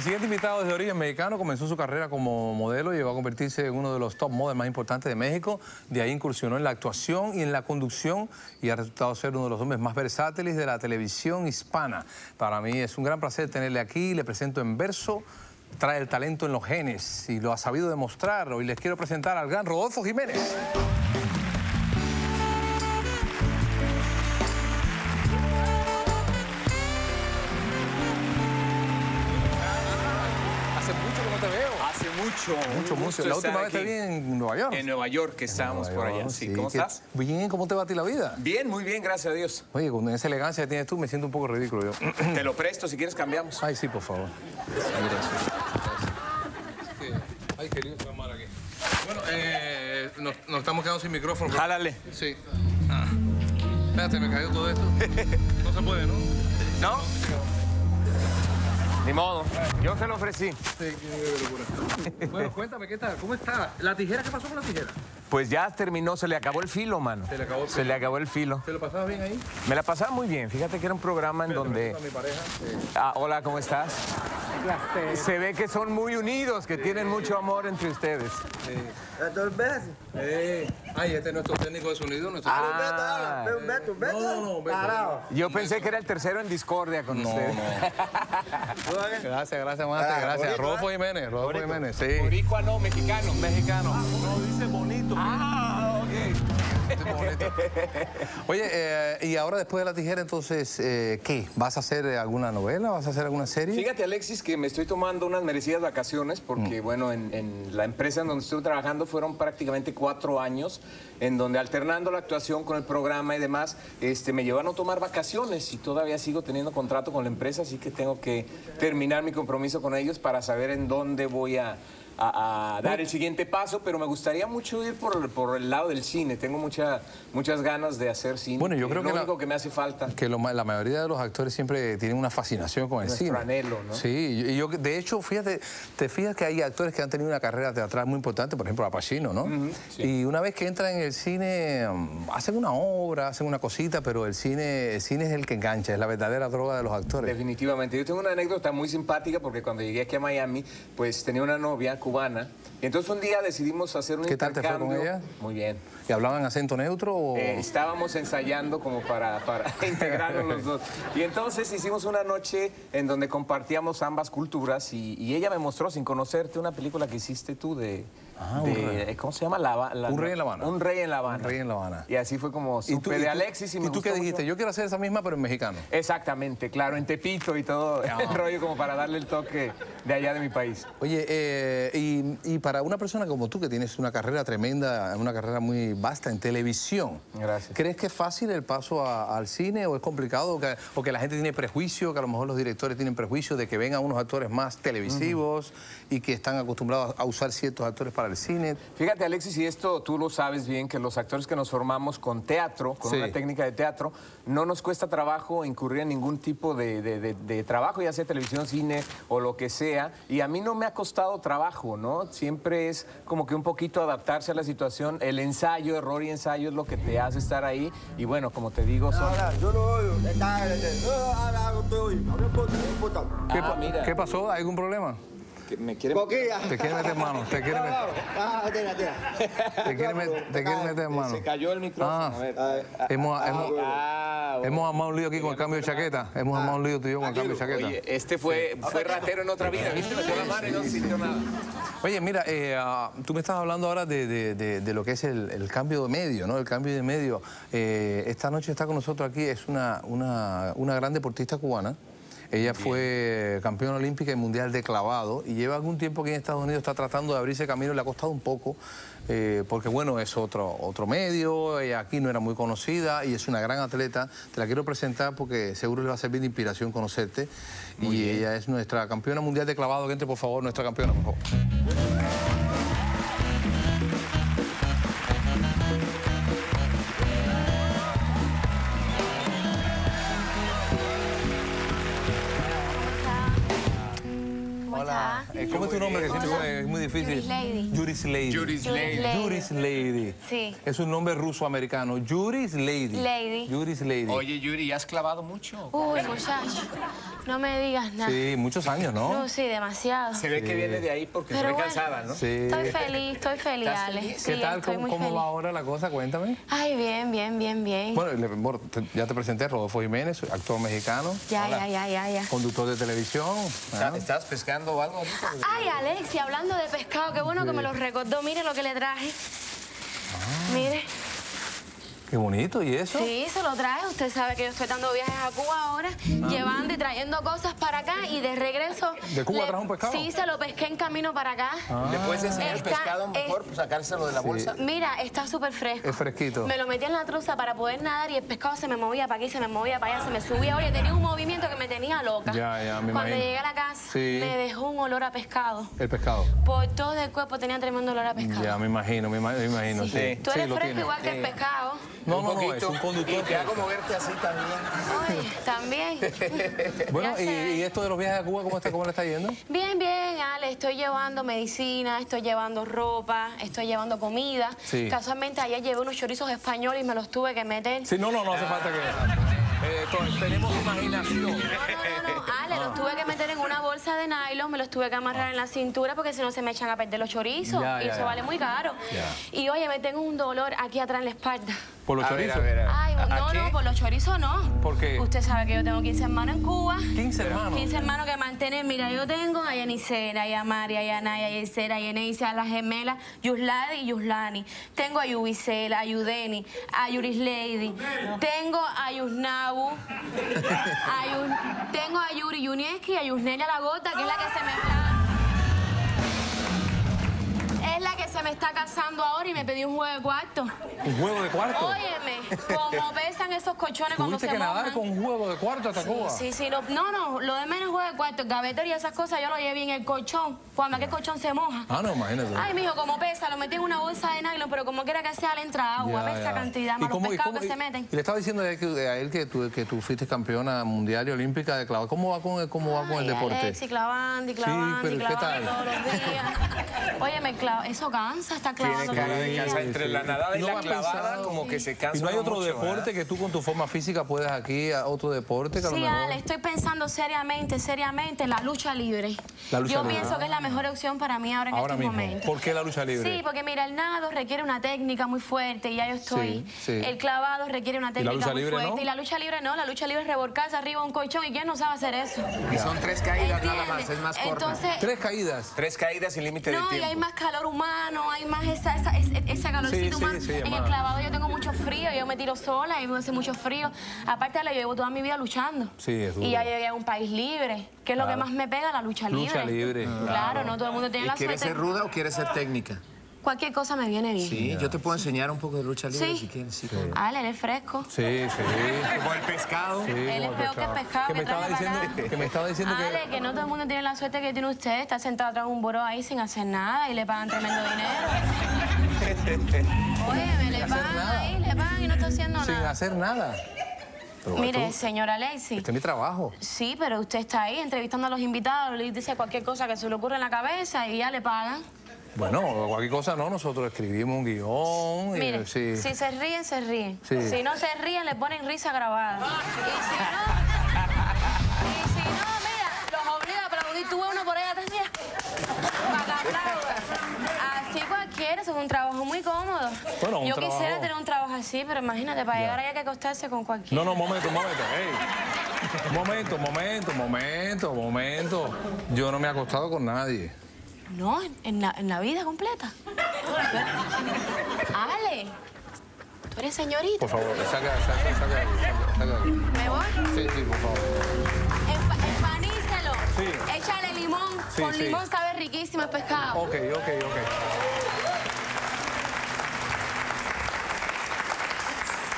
siguiente invitado es de origen mexicano, comenzó su carrera como modelo y llegó a convertirse en uno de los top models más importantes de México. De ahí incursionó en la actuación y en la conducción y ha resultado ser uno de los hombres más versátiles de la televisión hispana. Para mí es un gran placer tenerle aquí. Le presento en verso. Trae el talento en los genes y lo ha sabido demostrar. Hoy les quiero presentar al gran Rodolfo Jiménez. Hace mucho que no te veo. Hace mucho. La última vez te vi en Nueva York. En Nueva York, que estábamos por allá. Sí. ¿Cómo estás? Bien, ¿cómo te va a ti la vida? Bien, muy bien, gracias a Dios. Oye, con esa elegancia que tienes tú, me siento un poco ridículo yo. Te lo presto, si quieres cambiamos. Ay, sí, por favor. Ay, querido, se mal aquí. Bueno, nos estamos quedando sin micrófono. Pero... Jálale. Sí. Espérate, me cayó todo esto. No se puede, ¿no? ¿No? Ni modo. Yo se lo ofrecí. Sí, qué locura. Bueno, cuéntame, ¿qué tal? ¿Cómo está? ¿La tijera? ¿Qué pasó con la tijera? Pues ya terminó, se le acabó el filo, mano. Se le acabó el filo. Se le acabó el filo. ¿Te lo pasabas bien ahí? Me la pasaba muy bien. Fíjate que era un programa en donde... A mi pareja. Hola, ¿cómo estás? Se ve que son muy unidos, que tienen mucho amor entre ustedes. Ay, este es nuestro técnico de sonido. Nuestro No. Yo pensé que era el tercero en discordia con ustedes. Gracias, Mate, gracias. Rodolfo Jiménez, sí. Boricua no, mexicano. Mexicano. No, dice bonito. Oye, y ahora después de la tijera, entonces, ¿qué? ¿Vas a hacer alguna novela? ¿Vas a hacer alguna serie? Fíjate, Alexis, que me estoy tomando unas merecidas vacaciones porque, bueno, en la empresa en donde estuve trabajando fueron prácticamente 4 años en donde alternando la actuación con el programa y demás, me llevaron a tomar vacaciones y todavía sigo teniendo contrato con la empresa, así que tengo que terminar mi compromiso con ellos para saber en dónde voy a dar el siguiente paso, pero me gustaría mucho ir por el lado del cine. Tengo muchas ganas de hacer cine. Bueno, yo creo que lo único que me hace falta. Que la mayoría de los actores siempre tienen una fascinación con el cine. Nuestro anhelo, ¿no? Sí, y yo de hecho, te fijas que hay actores que han tenido una carrera teatral muy importante, por ejemplo, Al Pacino, ¿no? Sí. Y una vez que entran en el cine, hacen una obra, hacen una cosita, pero el cine es el que engancha, es la verdadera droga de los actores. Definitivamente. Yo tengo una anécdota muy simpática porque cuando llegué aquí a Miami, pues tenía una novia cubana. Y entonces un día decidimos hacer un intercambio. ¿Qué tal te fue con ella? Muy bien. ¿Y hablaban acento neutro o...? Estábamos ensayando como para integrarnos los dos. Y entonces hicimos una noche en donde compartíamos ambas culturas y ella me mostró, sin conocerte, una película que hiciste tú ¿cómo se llama? Un Rey en La Habana. Un Rey en La Habana. Un Rey en La Habana. Y así fue como supe de Alexis y me gustó tú qué dijiste? mucho. Yo quiero hacer esa misma, pero en mexicano. Exactamente, claro, en Tepito y todo el rollo como para darle el toque de allá de mi país. Oye, y para una persona como tú, que tienes una carrera tremenda, una carrera muy vasta en televisión. Gracias. ¿Crees que es fácil el paso al cine o es complicado? O que la gente tiene prejuicio, que a lo mejor los directores tienen prejuicio de que vengan unos actores más televisivos y que están acostumbrados a usar ciertos actores para el cine. Fíjate, Alexis, y esto tú lo sabes bien, que los actores que nos formamos con teatro, con una técnica de teatro, no nos cuesta trabajo incurrir en ningún tipo de trabajo, ya sea televisión, cine o lo que sea. Y a mí no me ha costado trabajo, ¿no? Siempre es como que un poquito adaptarse a la situación. El ensayo, error y ensayo es lo que te hace estar ahí. Y bueno, como te digo, son... ¿Qué pasó? ¿Hay algún problema? Me quiere... Te quiere meter mano, te quiere meter mano. Se cayó el micrófono, a ver. Hemos armado un lío aquí con el cambio de chaqueta. Hemos armado un lío tú y yo con el cambio de chaqueta. Oye, este fue ratero en otra vida, ¿viste? Metió la mano y no sintió nada. Oye, mira, tú me estás hablando ahora de lo que es el cambio de medio, ¿no? El cambio de medio. Esta noche está con nosotros aquí, es una gran deportista cubana. Ella fue campeona olímpica y mundial de clavado y lleva algún tiempo aquí en Estados Unidos, está tratando de abrirse camino, le ha costado un poco, porque bueno, es otro medio, ella aquí no era muy conocida y es una gran atleta. Te la quiero presentar porque seguro le va a servir de inspiración conocerte. Ella es nuestra campeona mundial de clavado. Que entre, por favor, nuestra campeona, por favor. está? ¿Cómo es tu nombre? Que siempre es muy difícil. Yuris Lady. Yuris Lady. Yuris Lady. Sí. Es un nombre ruso-americano. Yuris Lady. Yuris Lady. Oye, Yuri, ¿has clavado mucho? Uy, muchacho, no me digas nada. Sí, muchos años, ¿no? No, sí, demasiado. Se ve que viene de ahí porque se ve cansada, ¿no? Sí. Estoy feliz, Ale. ¿Qué Sí, tal? estoy muy ¿Cómo feliz. va ahora la cosa? Cuéntame. Ay, bien. Bueno, ya te presenté, Rodolfo Jiménez, actor mexicano. Ya. Conductor de televisión. ¿Estás pescando algo ahorita? Ay, Alexi, hablando de pescado, qué bueno que me lo recordó. Mire lo que le traje. Mire. Qué bonito, ¿y eso? Sí, se lo traje. Usted sabe que yo estoy dando viajes a Cuba ahora, llevando y trayendo cosas para acá y de regreso... ¿De Cuba trajo un pescado? Sí, se lo pesqué en camino para acá. ¿Le puedes enseñar el pescado mejor, sacárselo de la bolsa? Mira, está súper fresco. Es fresquito. Me lo metí en la truza para poder nadar y el pescado se me movía para aquí, se me movía para allá, se me subía. Oye, tenía un movimiento que me tenía loca. Ya, me Cuando imagino. llegué a la casa, me dejó un olor a pescado. El pescado. Por todo el cuerpo tenía tremendo olor a pescado. Ya, me imagino, sí. Tú eres Sí, lo fresco tiene. igual que el pescado. No, es un conductor. Y te hago moverte así también. Oye, también. Bueno, Ya sé. ¿y esto de los viajes a Cuba, cómo le está yendo? Bien, Ale. Estoy llevando medicina, estoy llevando ropa, estoy llevando comida. Sí. Casualmente ayer llevé unos chorizos españoles y me los tuve que meter. Sí, no hace falta que... tenemos imaginación. No, Ale, los tuve que meter en una bolsa de nylon, me los tuve que amarrar en la cintura porque si no se me echan a perder los chorizos. Y eso vale muy caro. Y oye, me tengo un dolor aquí atrás en la espalda. ¿Por los chorizos? Ay, no, por los chorizos no. ¿Por qué? Usted sabe que yo tengo 15 hermanos en Cuba. 15 hermanos. 15 hermanos que mantener. Mira, yo tengo a Yanisera, a Yamari, a Yanaya, a Yesera, a Yeneisa, a las gemelas, Yusladi y Yuslani. Tengo a Yubicela, a Yudeni, a Yuris Lady. Tengo a Yusnabu. Tengo a Yuri Yunieski y a Yusnelia la Gota, que es la que se me está... Es la que se me está casando ahora y me pidió un juego de cuarto. ¿Un juego de cuarto? Óyeme, como pesan esos colchones cuando se ¿Tuviste que nadar mojan. con un juego de cuarto hasta Cuba? Sí, no, lo de menos juego de cuarto, el gavetero y esas cosas yo lo llevé en el colchón, cuando aquel colchón se moja. No, imagínate. Ay, mijo, como pesa, lo metí en una bolsa de nylon, pero como quiera que sea le entra agua, ve esa cantidad, más los pescados que se meten. Y le estaba diciendo a él que tú fuiste campeona mundial y olímpica de clavado. ¿Cómo va con el deporte? Alexi, clavando pero ¿qué tal? todos los días. Óyeme, eso cansa, está clavando Tiene cara todos los de días. cansa. Entre la nadada y ¿No la has clavada, pensado? como que se cansa ¿Y no hay otro mucho, deporte ¿verdad? que tú con tu forma física puedas aquí, otro deporte que a lo Sí, mejor... Ale, estoy pensando seriamente en la lucha libre. Yo pienso que es la mejor opción para mí ahora en estos momentos. ¿Por qué la lucha libre? Sí, porque mira, el nado requiere una técnica muy fuerte y ya yo estoy. Sí. El clavado requiere una técnica lucha muy libre, fuerte. no? Y la lucha libre no, la lucha libre es revolcarse arriba de un colchón y ¿quién no sabe hacer eso? Y son 3 caídas nada ¿Entiendes? más, es más corta. Entonces, 3 caídas. 3 caídas sin límite de no, tiempo. y hay más calor humano, hay más esa calorcita humana. En el clavado yo tengo mucho frío, yo me tiro sola y me hace mucho frío. Aparte, yo llevo toda mi vida luchando. Sí, es duro. Y ya llegué a un país libre, que es lo que más me pega, la lucha libre. Lucha libre. Claro, no todo el mundo tiene ¿Y la quieres suerte. ser ruda o quieres ser técnica? Cualquier cosa me viene bien. Sí, yo te puedo enseñar un poco de lucha libre Sí. si quieres. Sí. Ale, él es fresco. Sí. Como el pescado. Él es peor que el pescado que traje para acá. Que me estaba diciendo Ale, que no todo el mundo tiene la suerte que tiene usted. Está sentado atrás de un buró ahí sin hacer nada y le pagan tremendo dinero. Oye, le pagan ahí, le pagan y no está haciendo sin nada. hacer nada. Pero Mire, señor Alexi. Este es mi trabajo. Sí, pero usted está ahí entrevistando a los invitados, le dice cualquier cosa que se le ocurre en la cabeza y ya le pagan. Bueno, cualquier cosa no, nosotros escribimos un guión. Mire, Sí. si se ríen, se ríen. Sí. Si no se ríen, le ponen risa grabada. Y si no, mira, los obliga a aplaudir. Tú ves uno por ahí atrás, mira, para que aplauda. Así cualquiera, eso es un trabajo muy cómodo. Bueno, Yo quisiera tener un trabajo así, pero imagínate, para llegar allá hay que acostarse con cualquiera. No, momento. Momento. Yo no me he acostado con nadie. No, en la vida completa. Ale, tú eres señorita. Por favor, saca aquí. ¿Me voy? Sí, por favor. Empanícelo. Sí. Échale limón. Sí, Con sí. limón sabe riquísimo el pescado. Ok.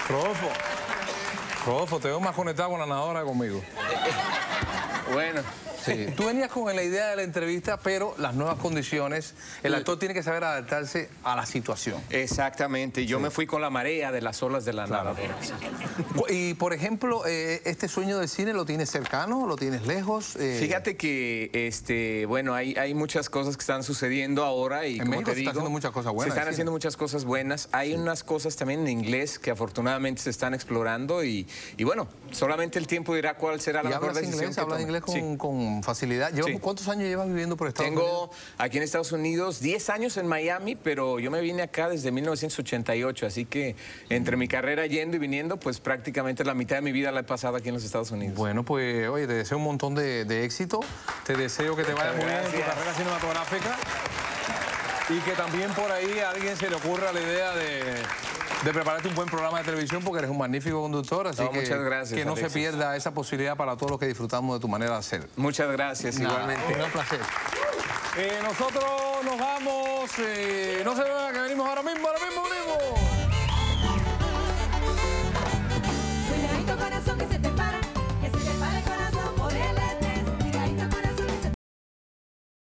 Rodolfo, te veo más conectado con la nadadora que conmigo. Bueno. Sí. Tú venías con la idea de la entrevista, pero las nuevas condiciones, el actor tiene que saber adaptarse a la situación. Exactamente, yo me fui con la marea de las olas de la narradora. Y, por ejemplo, ¿este sueño del cine lo tienes cercano, lo tienes lejos? Fíjate que, bueno, hay muchas cosas que están sucediendo ahora y, en como México te digo, se están haciendo muchas cosas buenas. Se están haciendo muchas cosas buenas. Hay unas cosas también en inglés que afortunadamente se están explorando y bueno, solamente el tiempo dirá cuál será la mejor decisión que ¿Hablas tome. inglés con facilidad? ¿Cuántos años llevas viviendo por Estados Unidos? Tengo aquí en Estados Unidos 10 años en Miami, pero yo me vine acá desde 1988, así que entre mi carrera yendo y viniendo, pues prácticamente la mitad de mi vida la he pasado aquí en los Estados Unidos. Bueno, pues oye, te deseo un montón de éxito, te deseo que te vaya muy bien en tu carrera cinematográfica y que también por ahí a alguien se le ocurra la idea de prepararte un buen programa de televisión, porque eres un magnífico conductor, así que, muchas gracias, que no Alexis. se pierda esa posibilidad para todos los que disfrutamos de tu manera de hacer. Muchas gracias, igualmente. Un gran placer. Nosotros nos vamos, no se vayan, que venimos ahora mismo venimos.